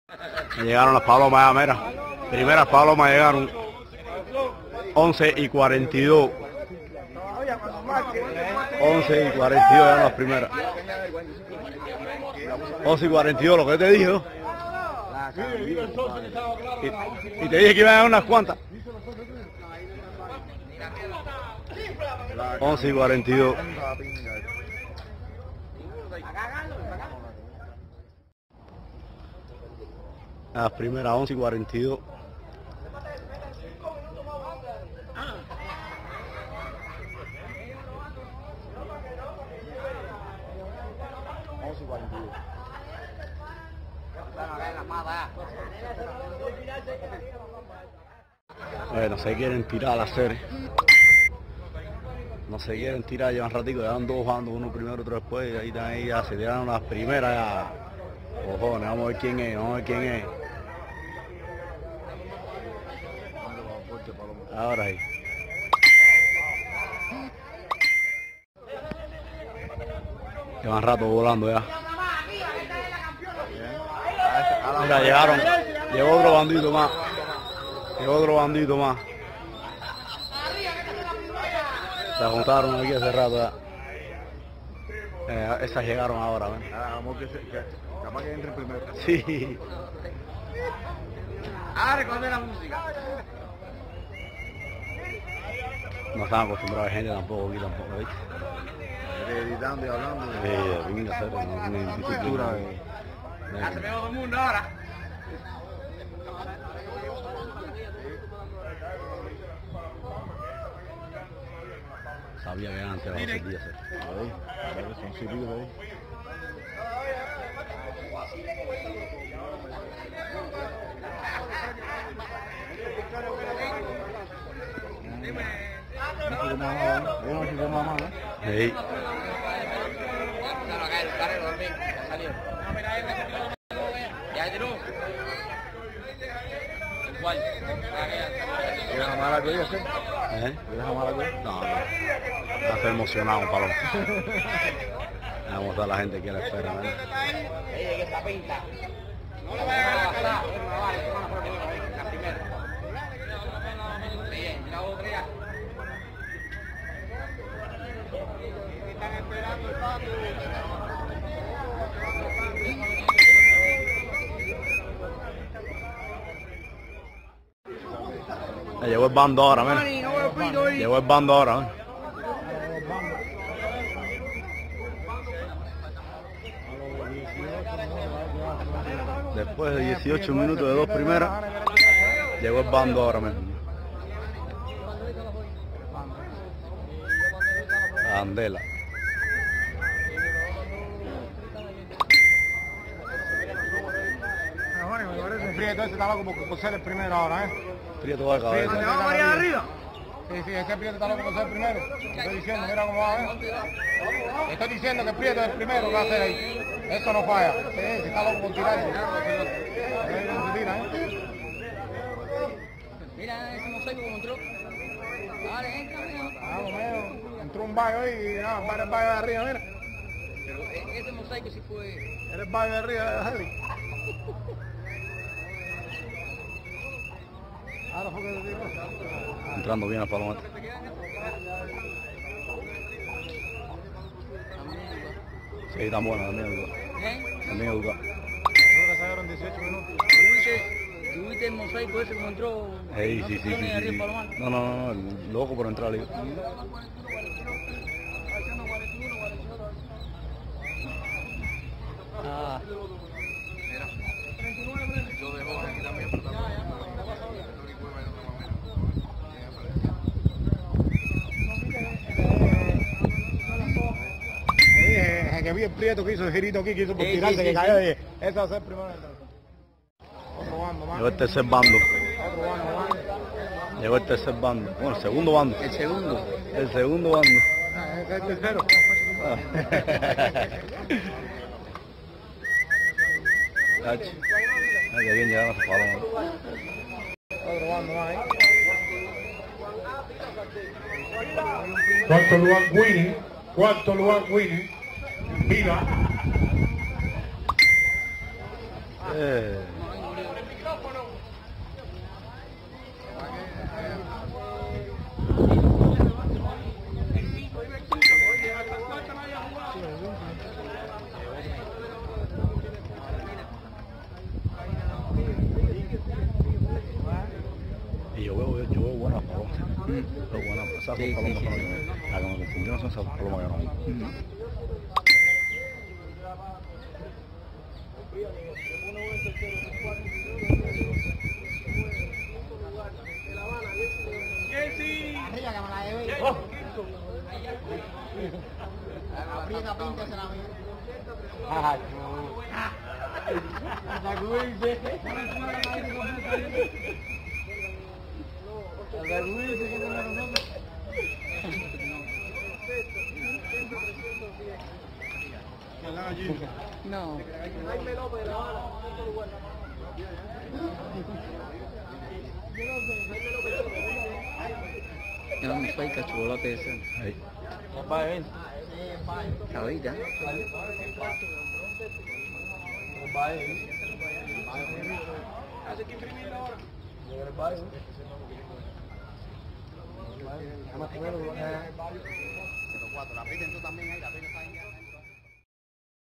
Me llegaron las palomas ya, mira. Primeras palomas llegaron 11:42. 11:42 llegaron las primeras. 11:42, lo que te dije, ¿no? Y te dije que iban a llegar unas cuantas. 11:42. Las primeras 11:42. No se quieren tirar a la serie. No se quieren tirar, llevan ratico, llevan dos jugando, uno primero, otro después, y ahí están ahí, ya se tiraron las primeras ya. Cojones, vamos a ver quién es, vamos a ver quién es. Ahora ahí. Llevan rato volando ya. Mira, llegaron, llegó otro bandito más. Llegó otro bandito más. Se juntaron aquí hace rato ya. Esas llegaron ahora, ¿ven? Vamos capaz que entre primero. Sí. Ahora recuerda la música. No están acostumbrados a gente tampoco aquí tampoco, ¿viste? Editando y hablando. Venga, hacer una disciplina. Ya se ve todo el mundo ahora. Sabía que antes era 12 días. Son cílicos ahí. Sí. ¿Quieres amar a aquello, sí? ¿Quieres amar a aquello? No, no. Está emocionado, Paloma. Vamos a la gente que la espera, ¿no? Que esta pinta. No le vaya a gastar. No vale, la primera. Bien, la otra ya. Están esperando el patio. Llegó el bando ahora, mira. Llegó el bando ahora, ¿eh? Después de 18 minutos de dos primeras, llegó el bando ahora mismo. Andela. Me parece Prieto, este está loco por ser el primero ahora, ¿eh? Prieto va a acabar. ¿Te vamos a allá arriba? Sí, este Prieto está loco por ser el primero. Estoy diciendo, mira cómo va, Estoy diciendo que Prieto es el primero que va a hacer ahí. Eso no falla. Sí, está loco por tirarse. Mira ese mosaico como entró. Vale, entra, mira. Entró un baño ahí y nada, para el baño de arriba, mira. Pero ese mosaico sí fue... Era el baño de arriba de Harry. Ahora fue que te tiró. Entrando bien a Paloma. Sí, están buenas también. También educado. Ahora salieron 18 minutos. ¿Tuviste el mosaico ese como entró? Sí. No, loco por entrar ahí. Ah. Yo dejo aquí también, pero el que vi el Prieto que hizo el girito aquí, que hizo por tirarse, que cayó, y ese va a ser primero. Otro bando más. Llegó el tercer bando. Llegó el tercer bando. Bueno, el segundo bando. El segundo. El segundo bando. Ese es el tercero. Ay, qué bien llegaron a su paloma. Otro bando más ahí. Cuarto lugar Winnie, Viva. esas Sí, son palomas sí, que sí. no hay. Las que me confundieron son esas palomas que no hay. Arriba que me la debe. Aprieta, pinta, se la ve. No. Era un fake cacholote ese. Ahí. Ahorita. La piden tú también ahí, la piden ahí.